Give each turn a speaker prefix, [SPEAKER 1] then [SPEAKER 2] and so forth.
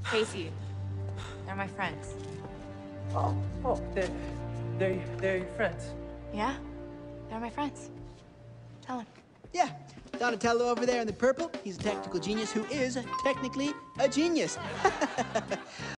[SPEAKER 1] Casey, they're my friends.
[SPEAKER 2] Oh, they're your friends.
[SPEAKER 1] Yeah? They're my friends. Tell them.
[SPEAKER 3] Yeah, Donatello over there in the purple, he's a technical genius who is technically a genius.